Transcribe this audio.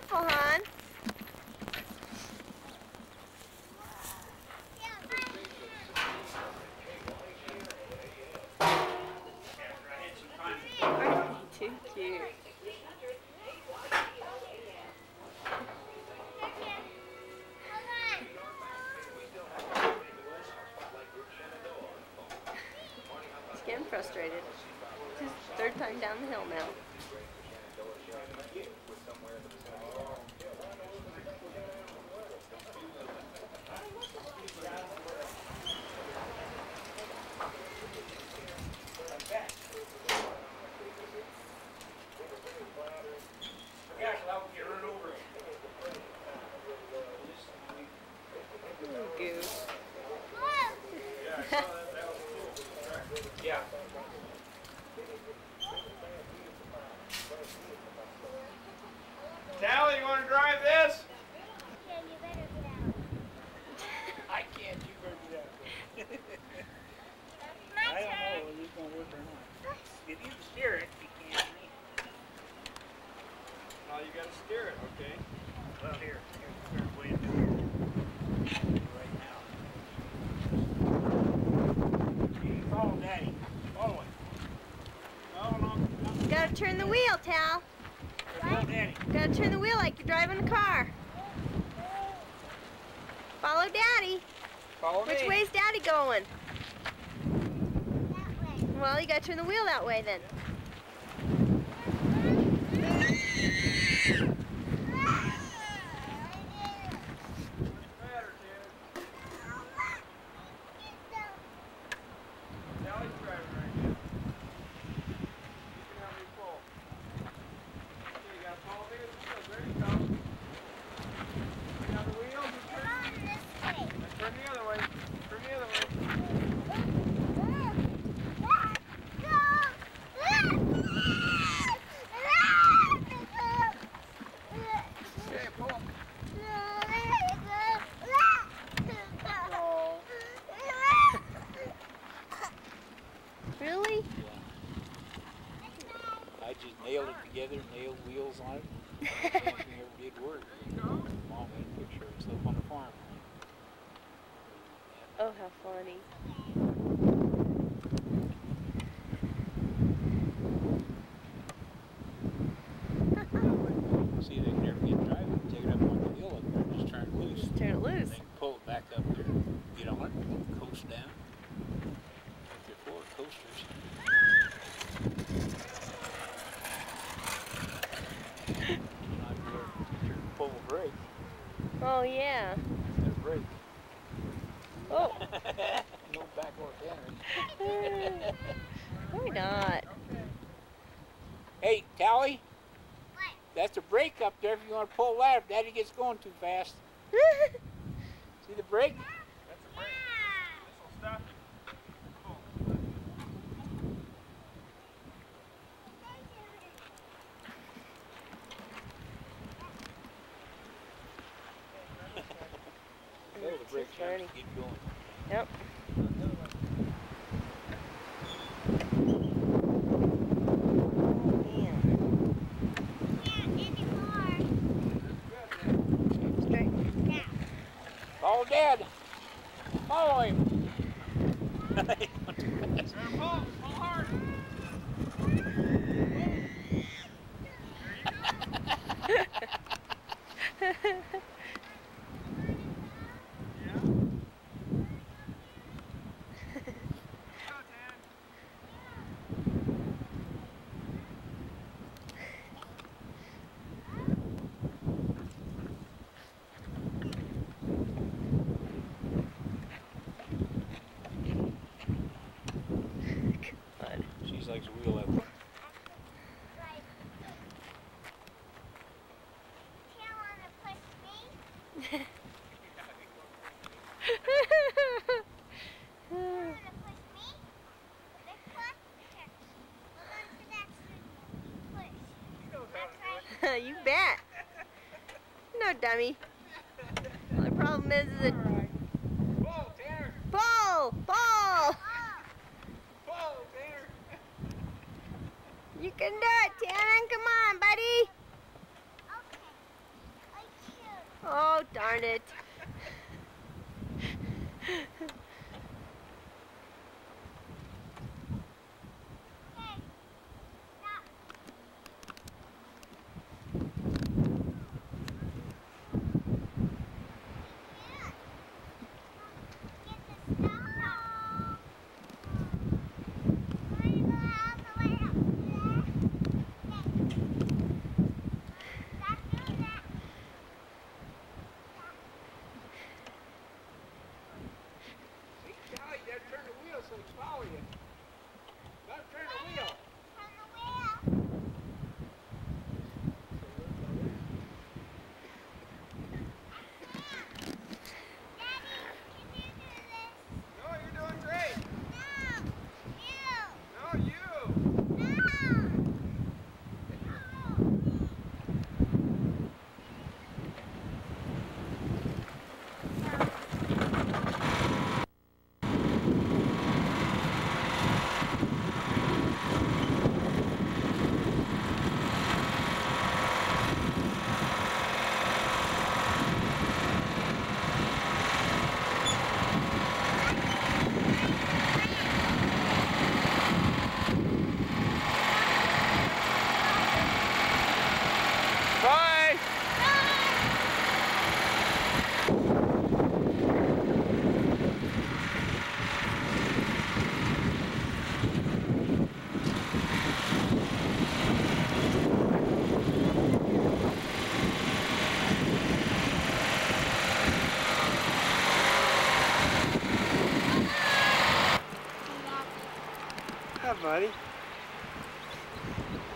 careful, hon. Too cute. He's getting frustrated. It's his third time down the hill now. Goose. Yeah. Tally, you want to drive this? Yeah, you better get out. I can't. You better get out. My I don't turn. know whether it's going to work or not. If you steer it, you can't. Oh, you got to steer it, okay? Well, here's the way to do it. Right now. You follow Daddy. Follow it. No. You gotta turn the wheel, Tal. Follow Daddy. You gotta turn the wheel like you're driving a car. Follow Daddy. Follow me. Which way's Daddy going? That way. Well, you gotta turn the wheel that way then. Really? I just nailed it together, nailed wheels on it. Nothing ever did work. Mom made a picture of himself on the farm. Oh, how funny. See, they can never get driving. Take it up on the hill up there, just turn it loose. Just turn it loose. They can pull it back up there, get on it, coast down. Like they're four coasters. Not your pull brake. Oh, yeah. Instead of brake. Oh. No back or down. Why not? Hey, Tally, What? that's a brake up there if you want to pull that if Daddy gets going too fast. See the brake? That's a brake. This will stop you. Oh, the brake funny. keep going. Yep. Straight. Follow Dad. Follow him. Pull hard. She likes wheel up. You bet. No, dummy. The problem is that Pull, Tanner. pull. Pull, Tanner. You can do it, Tannen. Come on, buddy. darn it. Turn the wheel so he can follow you. Let him turn the wheel. No, you're doing great. No, you. Bye. Hi, buddy.